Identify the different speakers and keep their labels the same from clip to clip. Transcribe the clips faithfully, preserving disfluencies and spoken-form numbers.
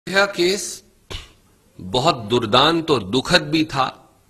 Speaker 1: यह केस बहुत दुर्दांत और दुखद भी था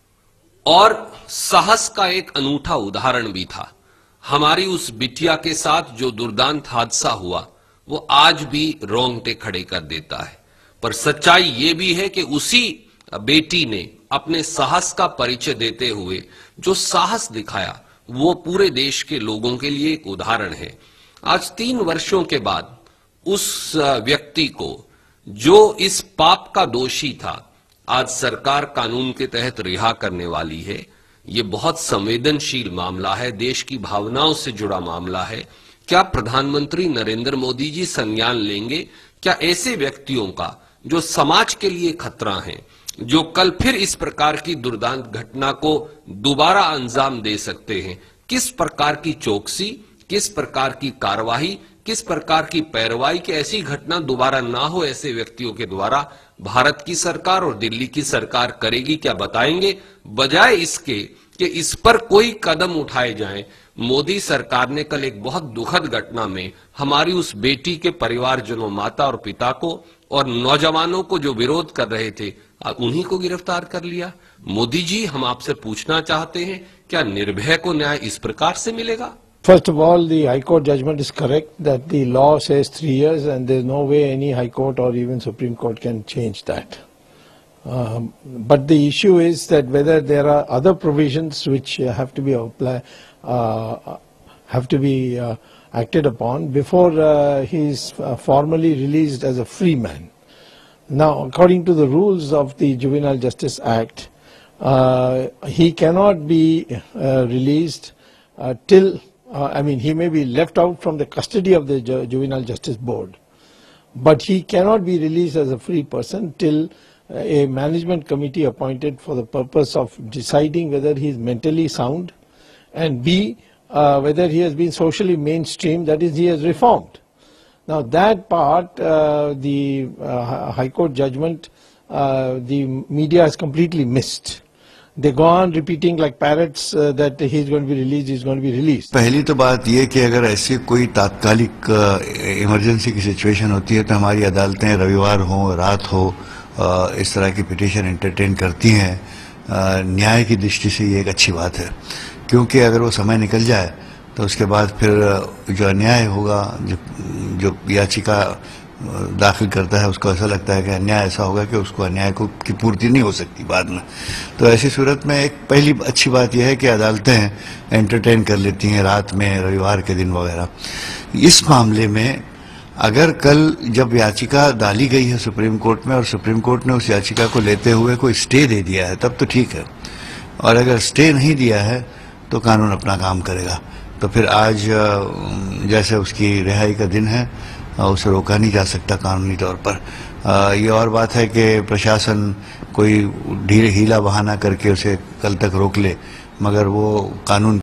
Speaker 1: और साहस का एक अनूठा उदाहरण भी था। हमारी उस बिटिया के साथ जो दुर्दांत हादसा हुआ वो आज भी रोंगटे खड़े कर देता है। पर सच्चाई ये भी है कि उसी बेटी ने अपने साहस का परिचय देते हुए जो साहस दिखाया वो पूरे देश के लोगों के लिए एक उदाहरण है। आज तीन वर्षों के बाद उस व्यक्ति को जो इस पाप का दोषी था आज सरकार कानून के तहत रिहा करने वाली है। ये बहुत संवेदनशील मामला है, देश की भावनाओं से जुड़ा मामला है। क्या प्रधानमंत्री नरेंद्र मोदी जी संज्ञान लेंगे? क्या ऐसे व्यक्तियों का जो समाज के लिए खतरा हैं, जो कल फिर इस प्रकार की दुर्दांत घटना को दोबारा अंजाम दे सकते हैं, किस प्रकार की चौकसी, किस प्रकार की कार्रवाई, किस प्रकार की पैरवाई कि ऐसी घटना दोबारा ना हो ऐसे व्यक्तियों के द्वारा भारत की सरकार और दिल्ली की सरकार करेगी? क्या बताएंगे? बजाय इसके कि इस पर कोई कदम उठाए जाएं, मोदी सरकार ने कल एक बहुत दुखद घटना में हमारी उस बेटी के परिवारजनों, माता और पिता को और नौजवानों को जो विरोध कर रहे थे उन्हीं को गिरफ्तार कर लिया। मोदी जी, हम आपसे पूछना चाहते हैं, क्या निर्भय को न्याय इस प्रकार से मिलेगा?
Speaker 2: First of all, the High Court judgment is correct that the law says three years and there is no way any High Court or even Supreme Court can change that. Um, but the issue is that whether there are other provisions which uh, have to be apply, uh, have to be uh, acted upon before uh, he is uh, formally released as a free man. Now, according to the rules of the Juvenile Justice Act, uh, he cannot be uh, released uh, till Uh, I mean, he may be left out from the custody of the Ju Juvenile Justice Board, but he cannot be released as a free person till uh, a management committee appointed for the purpose of deciding whether he is mentally sound and B, uh, whether he has been socially mainstream, that is, he has reformed. Now, that part, uh, the uh, High Court judgment, uh, the media has completely missed. They go on repeating like parrots uh, that he is going to be released, he is going to be released.
Speaker 3: पहली तो बात ये कि अगर ऐसी कोई तात्कालिक emergency की सिचुएशन होती है तो हमारी अदालतें रविवार हो, रात हो, इस तरह की पिटीशन एंटरटेन करती हैं। न्याय की दृष्टि से ये एक अच्छी बात है, क्योंकि अगर वो समय निकल जाए तो उसके बाद फिर जो अन्याय होगा, जो जो याचिका दाखिल करता है उसको ऐसा लगता है कि अन्याय ऐसा होगा कि उसको अन्याय को की पूर्ति नहीं हो सकती बाद में। तो ऐसी सूरत में एक पहली अच्छी बात यह है कि अदालतें एंटरटेन कर लेती हैं रात में, रविवार के दिन वगैरह। इस मामले में अगर कल जब याचिका डाली गई है सुप्रीम कोर्ट में और सुप्रीम कोर्ट ने उस याचिका को लेते हुए कोई स्टे दे दिया है तब तो ठीक है, और अगर स्टे नहीं दिया है तो कानून अपना काम करेगा। तो फिर आज जैसे उसकी रिहाई का दिन है, उसे रोका नहीं जा सकता कानूनी तौर पर। आ, ये और बात है कि प्रशासन कोई ढीले हीला बहाना करके उसे कल तक रोक ले, मगर वो कानून